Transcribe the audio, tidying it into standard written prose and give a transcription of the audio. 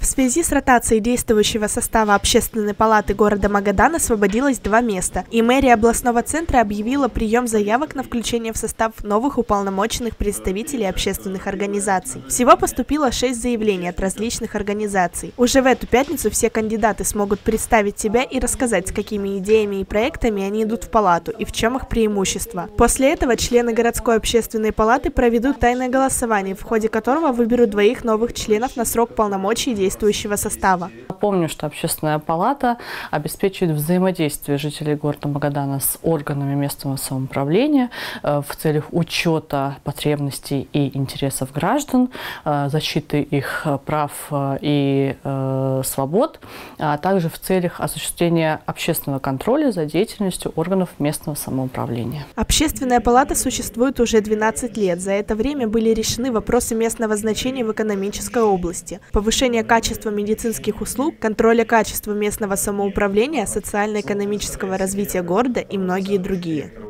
В связи с ротацией действующего состава Общественной палаты города Магадан освободилось 2 места, и мэрия областного центра объявила прием заявок на включение в состав новых уполномоченных представителей общественных организаций. Всего поступило 6 заявлений от различных организаций. Уже в эту пятницу все кандидаты смогут представить себя и рассказать, с какими идеями и проектами они идут в палату и в чем их преимущества. После этого члены городской общественной палаты проведут тайное голосование, в ходе которого выберут 2 новых членов на срок полномочий действующего состава. Напомню, что Общественная палата обеспечивает взаимодействие жителей города Магадана с органами местного самоуправления в целях учета потребностей и интересов граждан, защиты их прав и свобод, а также в целях осуществления общественного контроля за деятельностью органов местного самоуправления. Общественная палата существует уже 12 лет. За это время были решены вопросы местного значения в экономической области, повышение качества медицинских услуг, контроля качества местного самоуправления, социально-экономического развития города и многие другие.